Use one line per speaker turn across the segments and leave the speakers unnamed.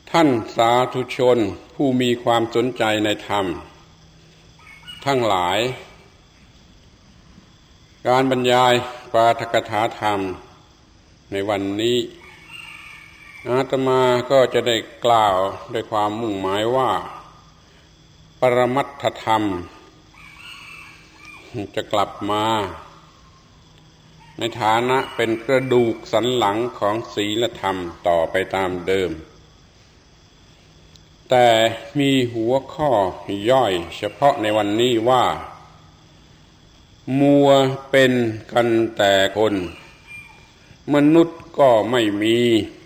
ท่านสาธุชนผู้มีความสนใจในธรรมทั้งหลายการบรรยายปาฐกถาธรรมในวันนี้อาตมาก็จะได้กล่าวด้วยความมุ่งหมายว่าปรมัตถธรรมจะกลับมาในฐานะเป็นกระดูกสันหลังของศีลธรรมต่อไปตามเดิมแต่มีหัวข้อย่อยเฉพาะในวันนี้ว่ามัวเป็นกันแต่คนมนุษย์ก็ไม่มี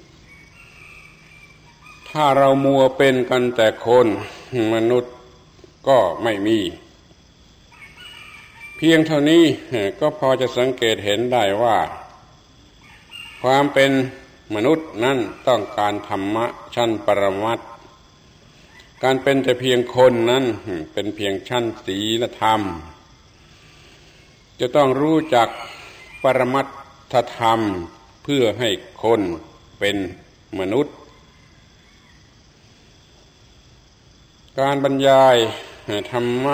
ถ้าเรามัวเป็นกันแต่คนมนุษย์ก็ไม่มีเพียงเท่านี้ก็พอจะสังเกตเห็นได้ว่าความเป็นมนุษย์นั้นต้องการธรรมะชั้นปรมัตถ์การเป็นแต่เพียงคนนั้นเป็นเพียงชั้นศีลธรรมจะต้องรู้จักปรมัตถธรรมเพื่อให้คนเป็นมนุษย์การบรรยายธรรมะ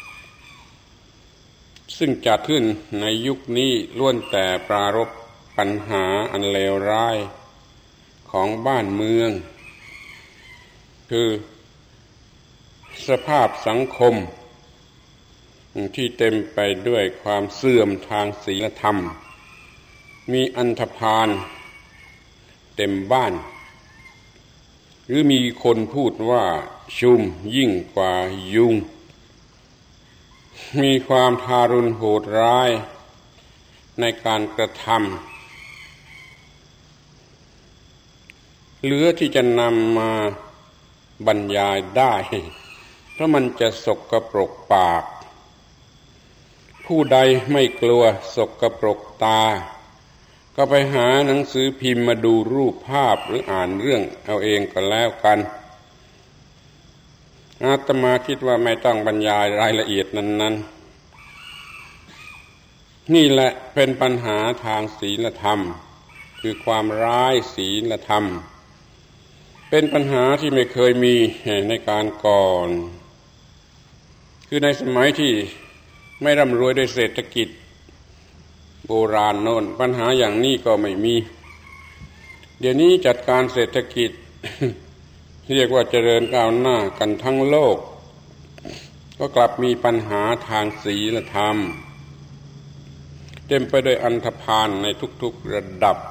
ซึ่งจัดขึ้นในยุคนี้ล้วนแต่ปรารภปัญหาอันเลวร้ายของบ้านเมืองคือสภาพสังคมที่เต็มไปด้วยความเสื่อมทางศีลธรรมมีอันธพาลเต็มบ้านหรือมีคนพูดว่าชุมยิ่งกว่ายุงมีความทารุณโหดร้ายในการกระทำเหลือที่จะนำมาบรรยายได้เพราะมันจะสกปรกปากผู้ใดไม่กลัวสกปรกตาก็ไปหาหนังสือพิมพ์มาดูรูปภาพหรืออ่านเรื่องเอาเองก็แล้วกันอาตมาคิดว่าไม่ต้องบรรยายรายละเอียดนั้นนี่แหละเป็นปัญหาทางศีลธรรมคือความร้ายศีลธรรมเป็นปัญหาที่ไม่เคยมีในการก่อนคือในสมัยที่ไม่ร่ำรวยด้วยเศรษฐกิจโบราณโน่นปัญหาอย่างนี้ก็ไม่มีเดี๋ยวนี้จัดการเศรษฐกิจ เรียกว่าเจริญก้าวหน้ากันทั้งโลกก็กลับมีปัญหาทางศีลธรรมเต็มไปด้วยอันธพาลในทุกๆระดับ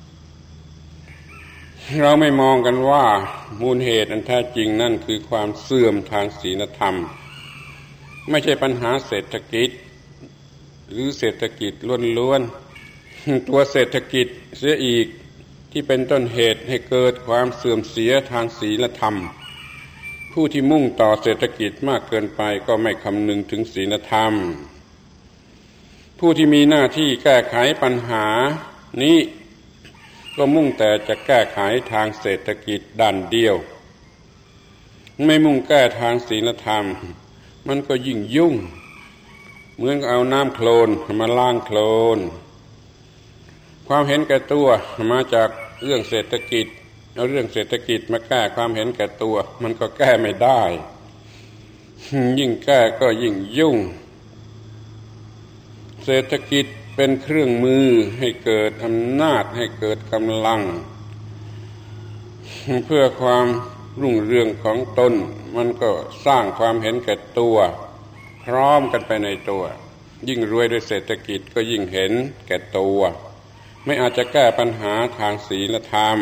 เราไม่มองกันว่ามูลเหตุอันแท้จริงนั่นคือความเสื่อมทางศีลธรรมไม่ใช่ปัญหาเศรษฐกิจหรือเศรษฐกิจล้วนๆตัวเศรษฐกิจเสียอีกที่เป็นต้นเหตุให้เกิดความเสื่อมเสียทางศีลธรรมผู้ที่มุ่งต่อเศรษฐกิจมากเกินไปก็ไม่คำนึงถึงศีลธรรมผู้ที่มีหน้าที่แก้ไขปัญหานี้ก็มุ่งแต่จะแก้ไขทางเศรษฐกิจด้านเดียวไม่มุ่งแก้ทางศีลธรรมมันก็ยิ่งยุ่งเหมือนเอาน้ำโคลนมาล้างโคลนความเห็นแก่ตัวมาจากเรื่องเศรษฐกิจเอาเรื่องเศรษฐกิจมาแก้ความเห็นแก่ตัวมันก็แก้ไม่ได้ยิ่งแก้ก็ยิ่งยุ่งเศรษฐกิจเป็นเครื่องมือให้เกิดอำนาจให้เกิดกำลังเพื่อความรุ่งเรืองของตนมันก็สร้างความเห็นแก่ตัวพร้อมกันไปในตัวยิ่งรวยด้วยเศรษฐกิจก็ยิ่งเห็นแก่ตัวไม่อาจจะแก้ปัญหาทางศีลธรรม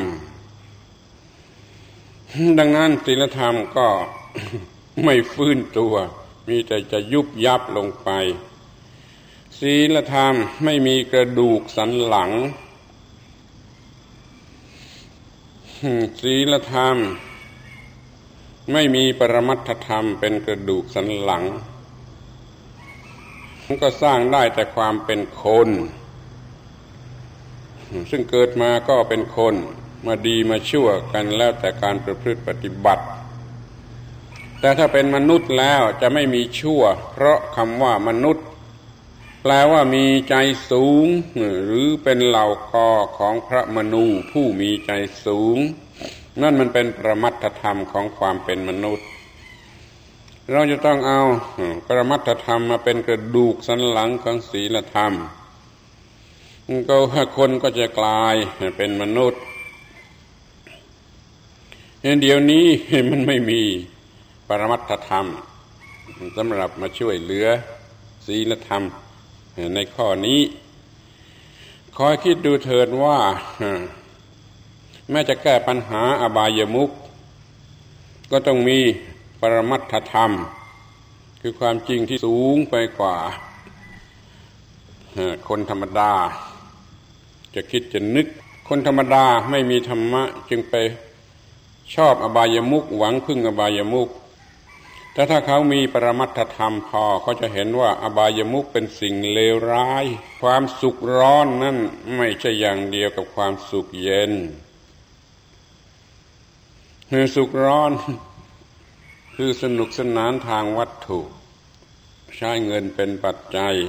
ดังนั้นศีลธรรมก็ ไม่ฟื้นตัวมีแต่จะยุบยับลงไปศีลธรรมไม่มีกระดูกสันหลังศีลธรรมไม่มีปรมัตถธรรมเป็นกระดูกสันหลังมันก็สร้างได้แต่ความเป็นคนซึ่งเกิดมาก็เป็นคนมาดีมาชั่วกันแล้วแต่การประพฤติปฏิบัติแต่ถ้าเป็นมนุษย์แล้วจะไม่มีชั่วเพราะคำว่ามนุษย์แปลว่ามีใจสูงหรือเป็นเหล่ากอของพระมนูผู้มีใจสูงนั่นมันเป็นปรมัตถธรรมของความเป็นมนุษย์เราจะต้องเอาปรมัตถธรรมมาเป็นกระดูกสันหลังของศีลธรรมก็คนก็จะกลายเป็นมนุษย์เดี๋ยวนี้มันไม่มีปรมัตถธรรมสำหรับมาช่วยเหลือศีลธรรมในข้อนี้คอยคิดดูเถิดว่าแม้จะแก้ปัญหาอบายมุขก็ต้องมีปรมัตถธรรมคือความจริงที่สูงไปกว่าคนธรรมดาจะคิดจะนึกคนธรรมดาไม่มีธรรมะจึงไปชอบอบายมุขหวังพึ่งอบายมุขแต่ถ้าเขามีปรมัตถธรรมพอเขาจะเห็นว่าอบายมุขเป็นสิ่งเลวร้ายความสุขร้อนนั่นไม่ใช่อย่างเดียวกับความสุขเย็นสุขร้อนคือสนุกสนานทางวัตถุใช้เงินเป็นปัจจัย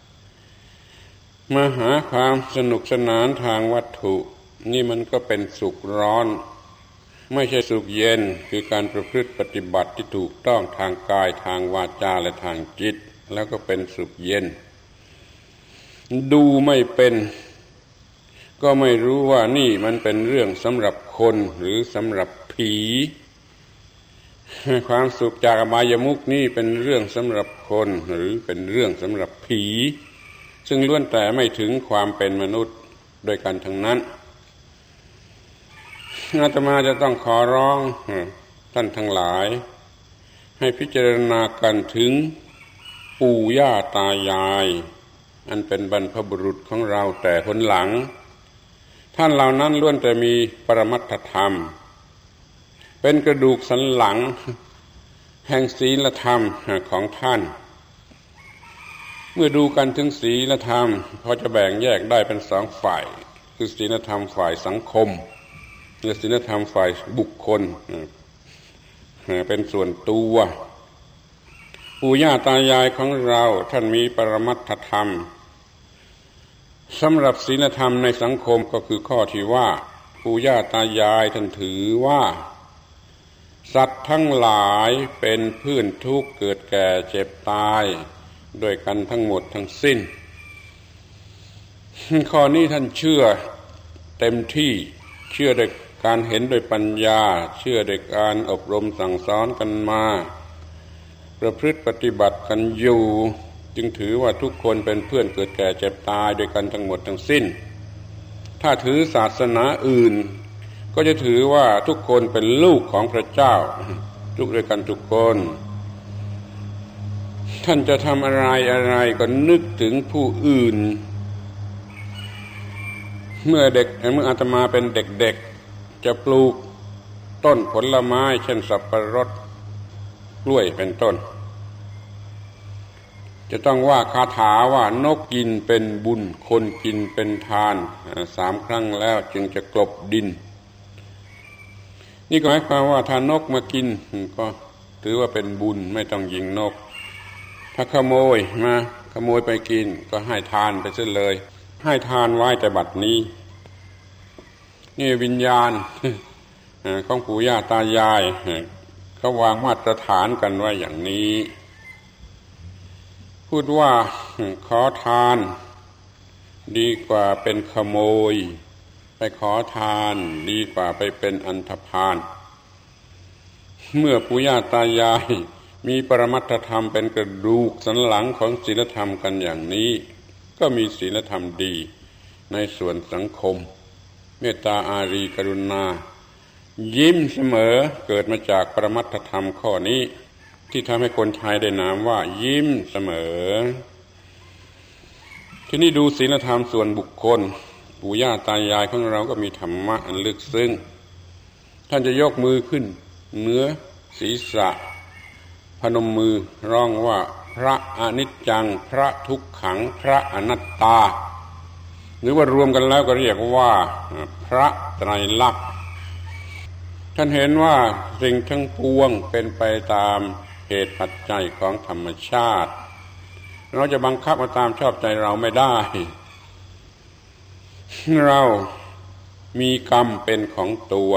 มาหาความสนุกสนานทางวัตถุนี่มันก็เป็นสุขร้อนไม่ใช่สุขเย็นคือการประพฤติปฏิบัติที่ถูกต้องทางกายทางวาจาและทางจิตแล้วก็เป็นสุขเย็นดูไม่เป็นก็ไม่รู้ว่านี่มันเป็นเรื่องสำหรับคนหรือสำหรับผีความสุขจากอบายมุขนี่เป็นเรื่องสำหรับคนหรือเป็นเรื่องสำหรับผีซึ่งล้วนแต่ไม่ถึงความเป็นมนุษย์โดยกันทั้งนั้นอาตมาจะต้องขอร้องท่านทั้งหลายให้พิจารณากันถึงปู่ย่าตายายอันเป็นบรรพบุรุษของเราแต่หนหลังท่านเหล่านั้นล้วนแต่มีปรมัตถธรรมเป็นกระดูกสันหลังแห่งศีลธรรมของท่านเมื่อดูกันถึงศีลธรรมพอจะแบ่งแยกได้เป็นสองฝ่ายคือศีลธรรมฝ่ายสังคมและศีลธรรมฝ่ายบุคคลเป็นส่วนตัวปู่ย่าตายายของเราท่านมีปรมัตถธรรมสำหรับศีลธรรมในสังคมก็คือข้อที่ว่าปู่ย่าตายายท่านถือว่าสัตว์ทั้งหลายเป็นเพื่อนทุกข์เกิดแก่เจ็บตายด้วยกันทั้งหมดทั้งสิ้นข้อนี้ท่านเชื่อเต็มที่เชื่อด้วยการเห็นโดยปัญญาเชื่อด้วยการอบรมสั่งสอนกันมาประพฤติปฏิบัติกันอยู่จึงถือว่าทุกคนเป็นเพื่อนเกิดแก่เจ็บตายด้วยกันทั้งหมดทั้งสิ้นถ้าถือศาสนาอื่นก็จะถือว่าทุกคนเป็นลูกของพระเจ้าทุกด้วยกันทุกคนท่านจะทำอะไรก็นึกถึงผู้อื่นเมื่ออาตมาเป็นเด็กๆจะปลูกต้นผลไม้เช่นสับปะรดกล้วยเป็นต้นจะต้องว่าคาถาว่านกกินเป็นบุญคนกินเป็นทาน3 ครั้งแล้วจึงจะกลบดินนี่ก็หมายความว่าถ้านกมากินก็ถือว่าเป็นบุญไม่ต้องยิงนกถ้าขโมยไปกินก็ให้ทานไปซะเลยให้ทานไว้แต่บัดนี้นี่วิญญาณของปู่ย่าตายายเขาวางมาตรฐานกันไว้อย่างนี้พูดว่าขอทานดีกว่าเป็นขโมยไปขอทานดีกว่าไปเป็นอันธพาลเมื่อปู่ย่าตายายมีปรมัตถธรรมเป็นกระดูกสันหลังของศีลธรรมกันอย่างนี้ก็มีศีลธรรมดีในส่วนสังคมเมตตาอารีกรุณายิ้มเสมอเกิดมาจากปรมัตถธรรมข้อนี้ที่ทำให้คนไทยได้นามว่ายิ้มเสมอที่นี่ดูศีลธรรมส่วนบุคคลปู่ย่าตายายของเราก็มีธรรมะอันลึกซึ้งท่านจะยกมือขึ้นเหนือศีรษะพนมมือร้องว่าพระอนิจจังพระทุกขังพระอนัตตาหรือว่ารวมกันแล้วก็เรียกว่าพระไตรลักษณ์ท่านเห็นว่าสิ่งทั้งปวงเป็นไปตามเหตุปัจจัยของธรรมชาติเราจะบังคับมาตามชอบใจเราไม่ได้เรามีกรรมเป็นของตัว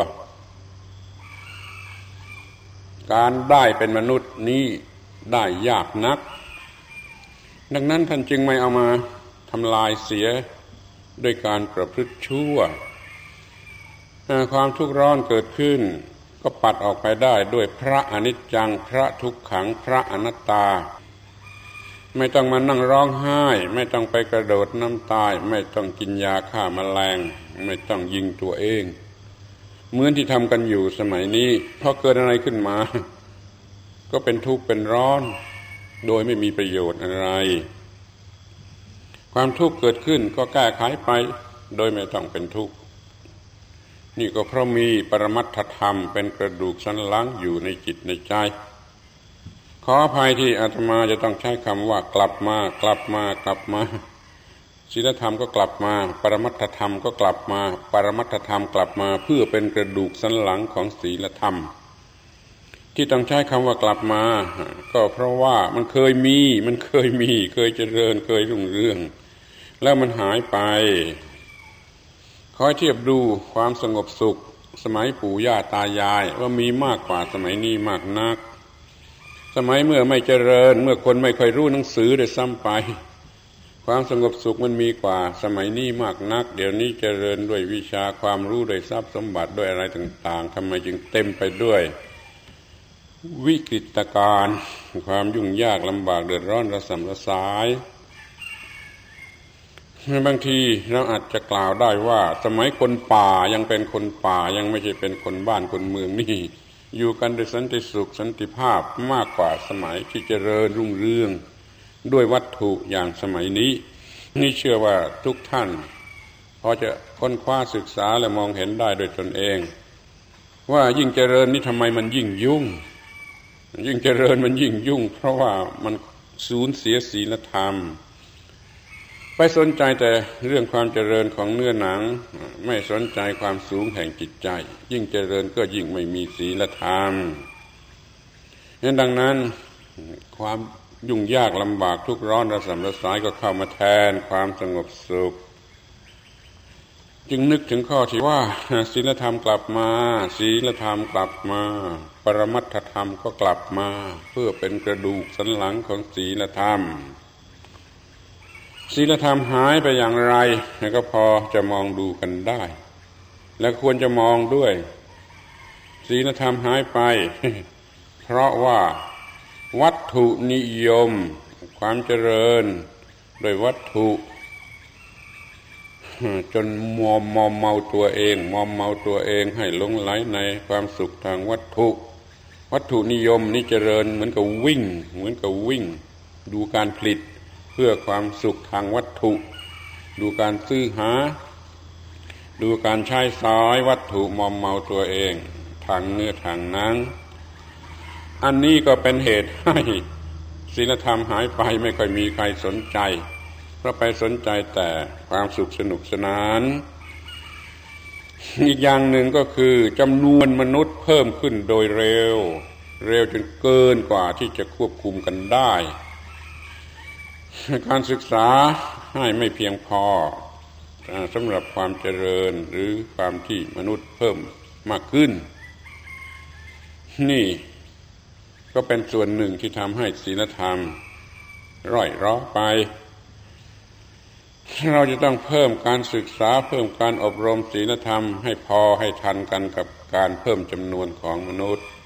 การได้เป็นมนุษย์นี้ได้ยากนักดังนั้นท่านจึงไม่เอามาทำลายเสียด้วยการประพฤติชั่วความทุกข์ร้อนเกิดขึ้นก็ปัดออกไปได้ด้วยพระอนิจจังพระทุกขังพระอนัตตาไม่ต้องมานั่งร้องไห้ไม่ต้องไปกระโดดน้ำตายไม่ต้องกินยาฆ่าแมลงไม่ต้องยิงตัวเองเหมือนที่ทำกันอยู่สมัยนี้พอเกิดอะไรขึ้นมาก็เป็นทุกข์เป็นร้อนโดยไม่มีประโยชน์อะไรความทุกข์เกิดขึ้นก็แก้ไขไปโดยไม่ต้องเป็นทุกข์นี่ก็เพราะมีปรมัตถธรรมเป็นกระดูกสันหลังอยู่ในจิตในใจขออภัยที่อาตมาจะต้องใช้คำว่ากลับมาศีลธรรมก็กลับมาปรมัตถธรรมก็กลับมาปรมัตถธรรมกลับมาเพื่อเป็นกระดูกสันหลังของศีลธรรมที่ต้องใช้คำว่ากลับมาก็เพราะว่ามันเคยเคยเจริญเคยรุ่งเรืองแล้วมันหายไปขอเทียบดูความสงบสุขสมัยปู่ย่าตายายว่ามีมากกว่าสมัยนี้มากนักสมัยเมื่อไม่เจริญเมื่อคนไม่ค่อยรู้หนังสือได้ซ้ำไปความสงบสุขมันมีกว่าสมัยนี้มากนักเดี๋ยวนี้เจริญด้วยวิชาความรู้ด้วยทรัพย์สมบัติด้วยอะไรต่างๆทำไมจึงเต็มไปด้วยวิกฤตการณ์ความยุ่งยากลำบากเดือดร้อนระส่ำระสายบางทีเราอาจจะกล่าวได้ว่าสมัยคนป่ายังเป็นคนป่ายังไม่ใช่เป็นคนบ้านคนเมืองนี่อยู่กันด้วยสันติสุขสันติภาพมากกว่าสมัยที่เจริญรุ่งเรืองด้วยวัตถุอย่างสมัยนี้นี่เชื่อว่าทุกท่านพอจะค้นคว้าศึกษาและมองเห็นได้โดยตนเองว่ายิ่งเจริญนี่ทำไมมันยิ่งยุ่งเจริญมันยิ่งยุ่งเพราะว่ามันสูญเสียศีลธรรมไปสนใจแต่เรื่องความเจริญของเนื้อหนังไม่สนใจความสูงแห่งจิตใจยิ่งเจริญก็ยิ่งไม่มีศีลธรรมดังนั้นความยุ่งยากลำบากทุกข์ร้อนระส่ำระสายก็เข้ามาแทนความสงบสุขจึงนึกถึงข้อที่ว่าศีลธรรมกลับมาศีลธรรมกลับมาปรมัตถธรรมก็กลับมาเพื่อเป็นกระดูกสันหลังของศีลธรรมศีลธรรมหายไปอย่างไรก็พอจะมองดูกันได้และควรจะมองด้วยศีลธรรมหายไป เพราะว่าวัตถุนิยมความเจริญโดยวัตถุจนมอมเมาตัวเองให้หลงไหลในความสุขทางวัตถุนิยมนี่เจริญเหมือนกับวิ่งดูการผลิตเพื่อความสุขทางวัตถุดูการซื้อหาดูการใช้สอยวัตถุมอมเมาตัวเองทางเนื้อทางหนังอันนี้ก็เป็นเหตุให้ศีลธรรมหายไปไม่ค่อยมีใครสนใจเพราะไปสนใจแต่ความสุขสนุกสนานอีกอย่างหนึ่งก็คือจำนวนมนุษย์เพิ่มขึ้นโดยเร็วจนเกินกว่าที่จะควบคุมกันได้การศึกษาให้ไม่เพียงพอสำหรับความเจริญหรือความที่มนุษย์เพิ่มมากขึ้นนี่ก็เป็นส่วนหนึ่งที่ทำให้ศีลธรรมร่อยรอไปเราจะต้องเพิ่มการศึกษาเพิ่มการอบรมศีลธรรมให้พอให้ทันกันกับการเพิ่มจำนวนของมนุษย์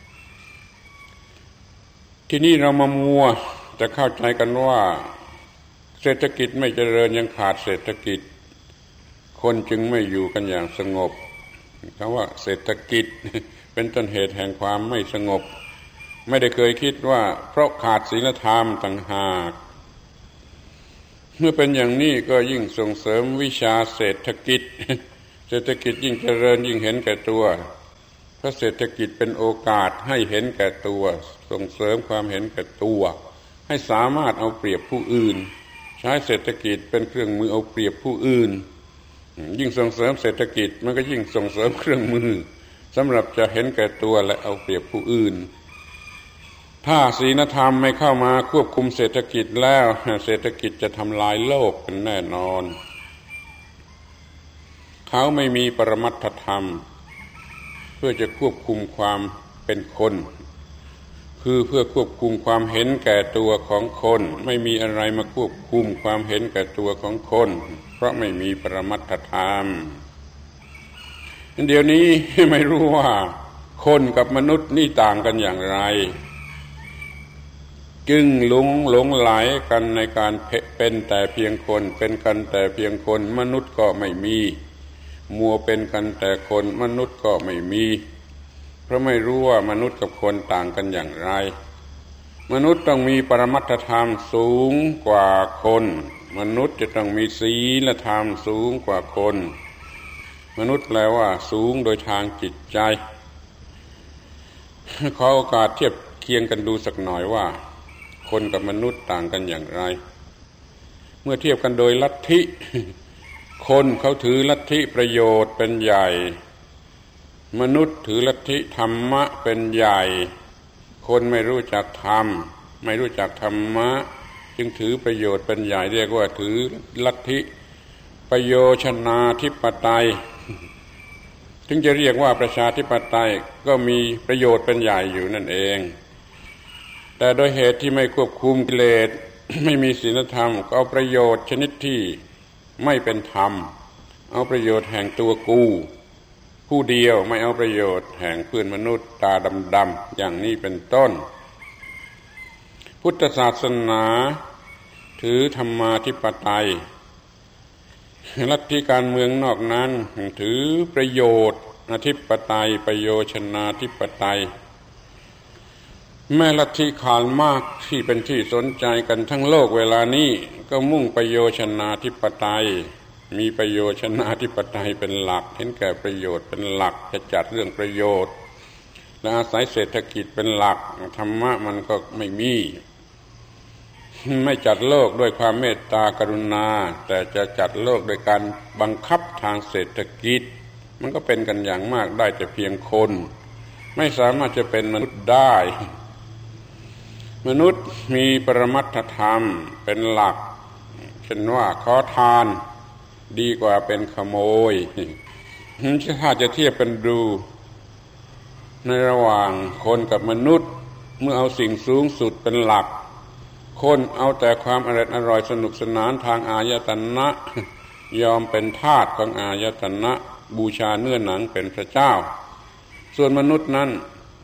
ที่นี่เรามามัวจะเข้าใจกันว่าเศรษฐกิจไม่เจริญยังขาดเศรษฐกิจคนจึงไม่อยู่กันอย่างสงบคำว่าเศรษฐกิจเป็นต้นเหตุแห่งความไม่สงบไม่ได้เคยคิดว่าเพราะขาดศีลธรรมต่างหากเมื่อเป็นอย่างนี้ก็ยิ่งส่งเสริมวิชาเศรษฐกิจยิ่งเจริญยิ่งเห็นแก่ตัวเพราะเศรษฐกิจเป็นโอกาสให้เห็นแก่ตัวส่งเสริมความเห็นแก่ตัวให้สามารถเอาเปรียบผู้อื่นใช้เศรษฐกิจเป็นเครื่องมือเอาเปรียบผู้อื่นยิ่งส่งเสริมเศรษฐกิจมันก็ยิ่งส่งเสริมเครื่องมือสำหรับจะเห็นแก่ตัวและเอาเปรียบผู้อื่นถ้าศีลธรรมไม่เข้ามาควบคุมเศรษฐกิจแล้วเศรษฐกิจจะทำลายโลกเป็นแน่นอนเขาไม่มีปรมัตถธรรมเพื่อจะควบคุมความเป็นคนคือเพื่อควบคุมความเห็นแก่ตัวของคนไม่มีอะไรมาควบคุมความเห็นแก่ตัวของคนเพราะไม่มีปรมัตถธรรมเดี๋ยวนี้ไม่รู้ว่าคนกับมนุษย์นี่ต่างกันอย่างไรจึงหลงไหลกันในการเป็นแต่เพียงคนเป็นกันแต่เพียงคนมนุษย์ก็ไม่มีมัวเป็นกันแต่คนมนุษย์ก็ไม่มีเพราะไม่รู้ว่ามนุษย์กับคนต่างกันอย่างไรมนุษย์ต้องมีปรมัตถธรรมสูงกว่าคนมนุษย์จะต้องมีศีลธรรมสูงกว่าคนมนุษย์แปลว่าสูงโดยทางจิตใจขอโอกาสเทียบเคียงกันดูสักหน่อยว่าคนกับมนุษย์ต่างกันอย่างไรเมื่อเทียบกันโดยลัทธิคนเขาถือลัทธิประโยชน์เป็นใหญ่มนุษย์ถือลัทธิธรรมะเป็นใหญ่คนไม่รู้จักธรรมไม่รู้จักธรรมะจึงถือประโยชน์เป็นใหญ่เรียกว่าถือลัทธิประโยชนาธิปไตยถึงจะเรียกว่าประชาธิปไตยก็มีประโยชน์เป็นใหญ่อยู่นั่นเองแต่โดยเหตุที่ไม่ควบคุมกิเลสไม่มีศีลธรรมก็เอาประโยชน์ชนิดที่ไม่เป็นธรรมเอาประโยชน์แห่งตัวกูผู้เดียวไม่เอาประโยชน์แห่งเพื่อนมนุษย์ตาดำๆอย่างนี้เป็นต้นพุทธศาสนาถือธรรมาธิปไตยลัทธิการเมืองนอกนั้นถือประโยชน์อธิปไตยประโยชนาธิปไตยแม้ลัทธิคาร์ลมาร์กซ์ที่เป็นที่สนใจกันทั้งโลกเวลานี้ก็มุ่งประโยชนาธิปไตยมีประโยชนาธิปไตยเป็นหลักเห็นแก่ประโยชน์เป็นหลักจะจัดเรื่องประโยชน์และอาศัยเศรษฐกิจเป็นหลักธรรมะมันก็ไม่มีไม่จัดโลกด้วยความเมตตากรุณาแต่จะจัดโลกโดยการบังคับทางเศรษฐกิจมันก็เป็นกันอย่างมากได้แต่เพียงคนไม่สามารถจะเป็นมนุษย์ได้มนุษย์มีปรมัตถธรรมเป็นหลักเช่นว่าขอทานดีกว่าเป็นขโมยถ้าจะเทียบกันดูในระหว่างคนกับมนุษย์เมื่อเอาสิ่งสูงสุดเป็นหลักคนเอาแต่ความอร่อยสนุกสนานทางอายตนะยอมเป็นทาสของอายตนะบูชาเนื้อหนังเป็นพระเจ้าส่วนมนุษย์นั้น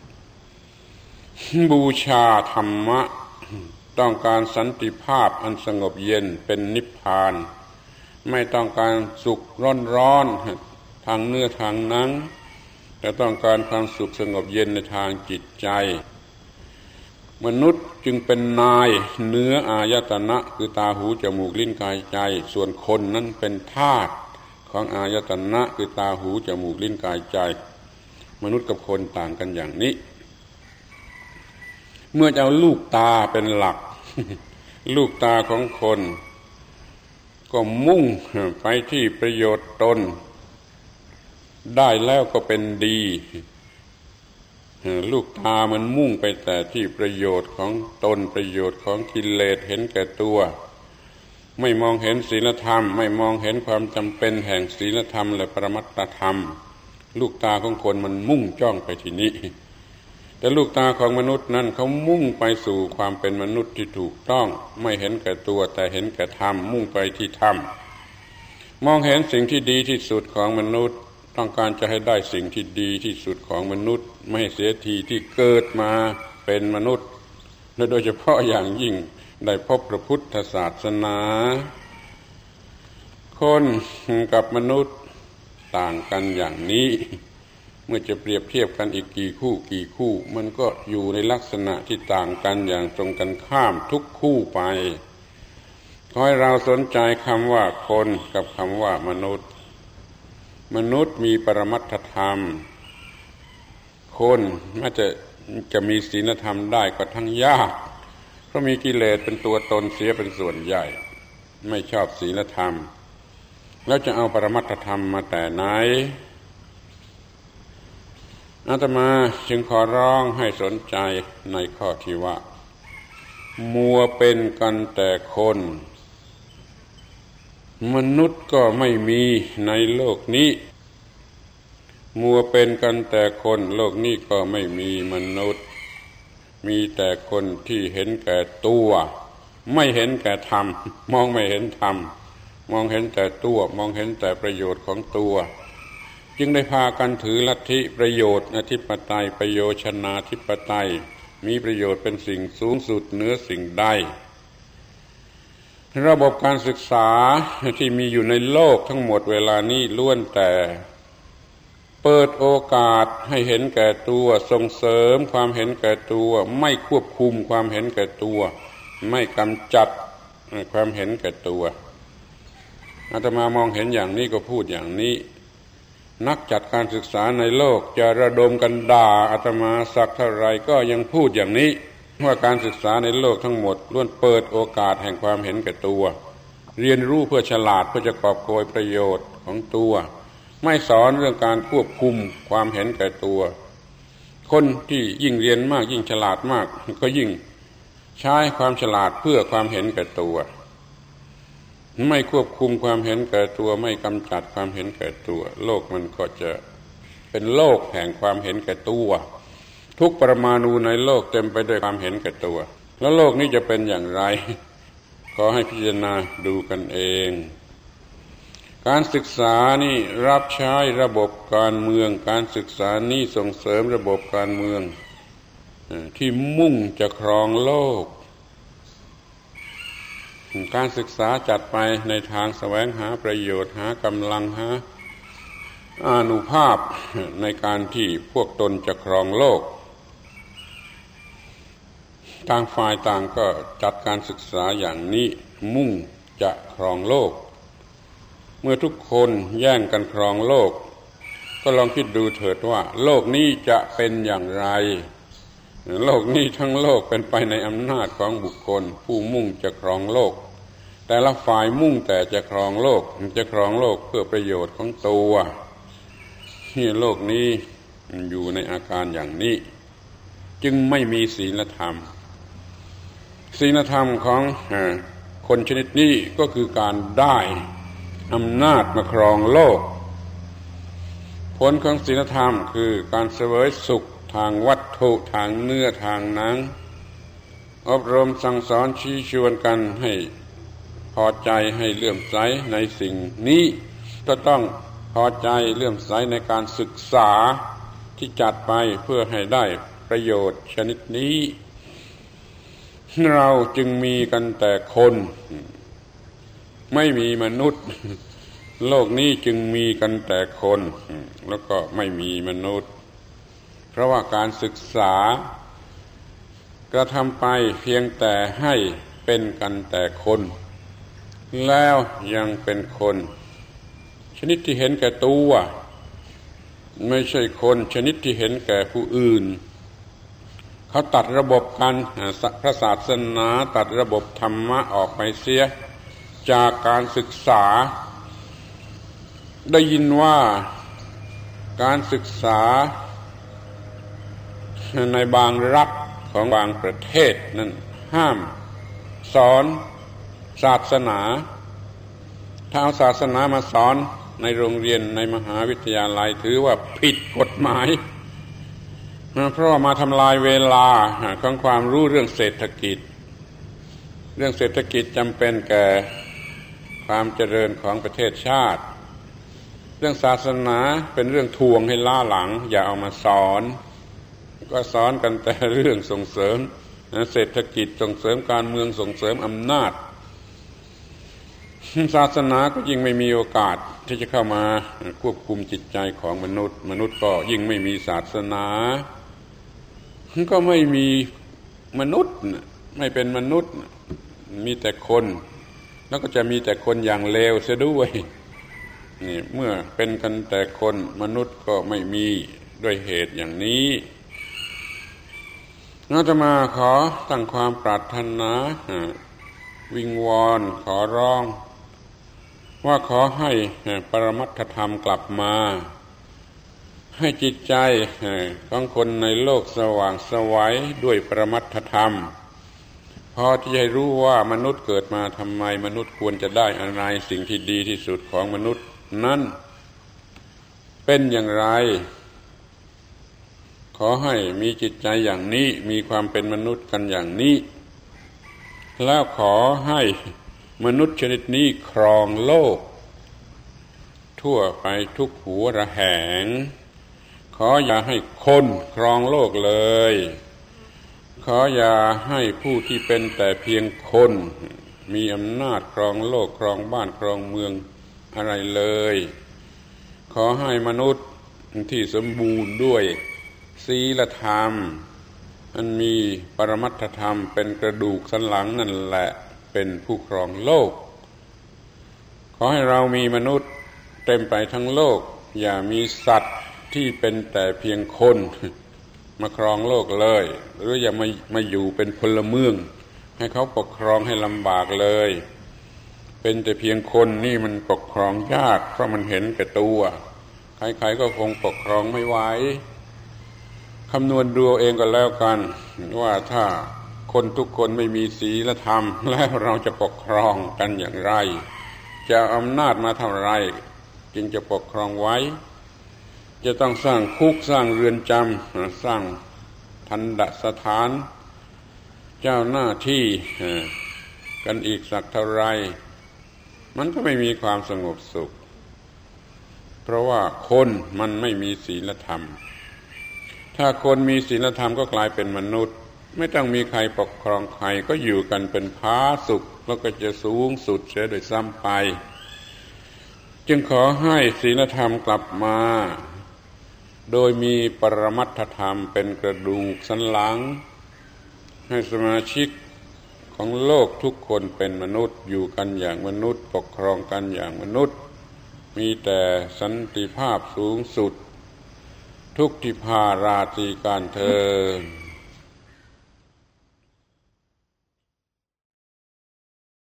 บูชาธรรมะต้องการสันติภาพอันสงบเย็นเป็นนิพพานไม่ต้องการสุขร้อนทางเนื้อทางหนังแต่ต้องการความสุขสงบเย็นในทางจิตใจมนุษย์จึงเป็นนายเหนืออายตนะคือตาหูจมูกลิ้นกายใจส่วนคนนั้นเป็นทาสของอายตนะคือตาหูจมูกลิ้นกายใจมนุษย์กับคนต่างกันอย่างนี้เมื่อจะเอาลูกตาเป็นหลัก ลูกตาของคนก็มุ่งไปที่ประโยชน์ตนได้แล้วก็เป็นดีลูกตามันมุ่งไปแต่ที่ประโยชน์ของตนประโยชน์ของกิเลสเห็นแก่ตัวไม่มองเห็นศีลธรรมไม่มองเห็นความจำเป็นแห่งศีลธรรมและปรมัตถธรรมลูกตาของคนมันมุ่งจ้องไปที่นี้แต่ลูกตาของมนุษย์นั้นเขามุ่งไปสู่ความเป็นมนุษย์ที่ถูกต้องไม่เห็นแก่ตัวแต่เห็นแก่ธรรมมุ่งไปที่ธรรมมองเห็นสิ่งที่ดีที่สุดของมนุษย์ต้องการจะให้ได้สิ่งที่ดีที่สุดของมนุษย์ไม่เสียทีที่เกิดมาเป็นมนุษย์และโดยเฉพาะอย่างยิ่งได้พบพระพุทธศาสนาคนกับมนุษย์ต่างกันอย่างนี้เมื่อจะเปรียบเทียบกันอีกกี่คู่มันก็อยู่ในลักษณะที่ต่างกันอย่างตรงกันข้ามทุกคู่ไปขอให้เราสนใจคำว่าคนกับคำว่ามนุษย์มีปรมัตถธรรมคนแม้จะมีศีลธรรมได้ก็ทั้งยากเพราะมีกิเลสเป็นตัวตนเสียเป็นส่วนใหญ่ไม่ชอบศีลธรรมแล้วจะเอาปรมัตถธรรมมาแต่ไหนอาตมาจึงขอร้องให้สนใจในข้อที่ว่ามัวเป็นกันแต่คนมนุษย์ก็ไม่มีในโลกนี้มัวเป็นกันแต่คนโลกนี้ก็ไม่มีมนุษย์มีแต่คนที่เห็นแก่ตัวไม่เห็นแก่ธรรมมองไม่เห็นธรรมมองเห็นแต่ตัวมองเห็นแต่ประโยชน์ของตัวจึงได้พากันถือลัทธิประโยชน์อธิปไตยประโยชนาธิปไตยมีประโยชน์เป็นสิ่งสูงสุดเหนือสิ่งใดระบบการศึกษาที่มีอยู่ในโลกทั้งหมดเวลานี้ล้วนแต่เปิดโอกาสให้เห็นแก่ตัวส่งเสริมความเห็นแก่ตัวไม่ควบคุมความเห็นแก่ตัวไม่กำจัดความเห็นแก่ตัวอาตมามองเห็นอย่างนี้ก็พูดอย่างนี้นักจัดการศึกษาในโลกจะระดมกันด่าอาตมาสักเท่าไรก็ยังพูดอย่างนี้ว่าการศึกษาในโลกทั้งหมดล้วนเปิดโอกาสแห่งความเห็นแก่ตัวเรียนรู้เพื่อฉลาดเพื่อจะกอบโกยประโยชน์ของตัวไม่สอนเรื่องการควบคุมความเห็นแก่ตัวคนที่ยิ่งเรียนมากยิ่งฉลาดมากก็ยิ่งใช้ความฉลาดเพื่อความเห็นแก่ตัวไม่ควบคุมความเห็นแก่ตัวไม่กำจัดความเห็นแก่ตัวโลกมันก็จะเป็นโลกแห่งความเห็นแก่ตัวทุกปรมาณูในโลกเต็มไปด้วยความเห็นแก่ตัวแล้วโลกนี้จะเป็นอย่างไรขอให้พิจารณาดูกันเองการศึกษานี่รับใช้ระบบการเมืองการศึกษานี่ส่งเสริมระบบการเมืองที่มุ่งจะครองโลกการศึกษาจัดไปในทางแสวงหาประโยชน์หากำลังหาอานุภาพในการที่พวกตนจะครองโลกต่างฝ่ายต่างก็จัดการศึกษาอย่างนี้มุ่งจะครองโลกเมื่อทุกคนแย่งกันครองโลกก็ลองคิดดูเถิดว่าโลกนี้จะเป็นอย่างไรโลกนี้ทั้งโลกเป็นไปในอำนาจของบุคคลผู้มุ่งจะครองโลกแต่ละฝ่ายมุ่งแต่จะครองโลกจะครองโลกเพื่อประโยชน์ของตัวที่โลกนี้อยู่ในอาการอย่างนี้จึงไม่มีศีลธรรมศีลธรรมของคนชนิดนี้ก็คือการได้อำนาจมาครองโลกผลของศีลธรรมคือการเสวยสุขทางวัตถุทางเนื้อทางหนังอบรมสั่งสอนชี้ชวนกันให้พอใจให้เลื่อมใสในสิ่งนี้ก็ต้องพอใจเลื่อมใสในการศึกษาที่จัดไปเพื่อให้ได้ประโยชน์ชนิดนี้เราจึงมีกันแต่คนไม่มีมนุษย์โลกนี้จึงมีกันแต่คนแล้วก็ไม่มีมนุษย์เพราะว่าการศึกษากระทำไปเพียงแต่ให้เป็นกันแต่คนแล้วยังเป็นคนชนิดที่เห็นแก่ตัวไม่ใช่คนชนิดที่เห็นแก่ผู้อื่นเขาตัดระบบการพระศาสนาตัดระบบธรรมะออกไปเสียจากการศึกษาได้ยินว่าการศึกษาในบางรัฐของบางประเทศนั้นห้ามสอนศาสนาถ้าเอาศาสนามาสอนในโรงเรียนในมหาวิทยาลัยถือว่าผิดกฎหมายเพราะว่ามาทำลายเวลาของความรู้เรื่องเศรษฐกิจเรื่องเศรษฐกิจจำเป็นแก่ความเจริญของประเทศชาติเรื่องศาสนาเป็นเรื่องทวงให้ล้าหลังอย่าเอามาสอนก็สอนกันแต่เรื่องส่งเสริมเศรษฐกิจส่งเสริมการเมืองส่งเสริมอำนาจศาสนาก็ยิ่งไม่มีโอกาสที่จะเข้ามาควบคุมจิตใจของมนุษย์ก็ยิ่งไม่มีศาสนาก็ไม่มีมนุษย์ไม่เป็นมนุษย์มีแต่คนแล้วก็จะมีแต่คนอย่างเลวเสียด้วยนี่เมื่อเป็นกันแต่คนมนุษย์ก็ไม่มีด้วยเหตุอย่างนี้เราจะมาขอตั้งความปรารถนาวิงวอนขอร้องว่าขอให้ปรมัตถธรรมกลับมาให้จิตใจของคนในโลกสว่างไสวด้วยปรมัตถธรรมพอที่จะรู้ว่ามนุษย์เกิดมาทำไมมนุษย์ควรจะได้อะไรสิ่งที่ดีที่สุดของมนุษย์นั้นเป็นอย่างไรขอให้มีจิตใจอย่างนี้มีความเป็นมนุษย์กันอย่างนี้แล้วขอให้มนุษย์ชนิดนี้ครองโลกทั่วไปทุกหัวระแหงขออย่าให้คนครองโลกเลยขออย่าให้ผู้ที่เป็นแต่เพียงคนมีอำนาจครองโลกครองบ้านครองเมืองอะไรเลยขอให้มนุษย์ที่สมบูรณ์ด้วยศีลธรรมอันมีปรมัตถธรรมเป็นกระดูกสันหลังนั่นแหละเป็นผู้ครองโลกขอให้เรามีมนุษย์เต็มไปทั้งโลกอย่ามีสัตว์ที่เป็นแต่เพียงคนมาครองโลกเลยหรืออย่ามาอยู่เป็นพลเมืองให้เขาปกครองให้ลำบากเลยเป็นแต่เพียงคนนี่มันปกครองยากเพราะมันเห็นแก่ตัวใครๆก็คงปกครองไม่ไหวคำนวณดูเองก็แล้วกันว่าถ้าคนทุกคนไม่มีศีลธรรมแล้วเราจะปกครองกันอย่างไรจะอำนาจมาเท่าไรจึงจะปกครองไว้จะต้องสร้างคุกสร้างเรือนจำสร้างทันตสถานเจ้าหน้าที่กันอีกสักเท่าไรมันก็ไม่มีความสงบสุขเพราะว่าคนมันไม่มีศีลธรรมถ้าคนมีศีลธรรมก็กลายเป็นมนุษย์ไม่ต้องมีใครปกครองใครก็อยู่กันเป็นผาสุกแล้วก็จะสูงสุดเสียโดยซ้ำไปจึงขอให้ศีลธรรมกลับมาโดยมีปรมัตถธรรมเป็นกระดูกสันหลังให้สมาชิกของโลกทุกคนเป็นมนุษย์อยู่กันอย่างมนุษย์ปกครองกันอย่างมนุษย์มีแต่สันติภาพสูงสุดทุกทิพาราตรีการเทอญ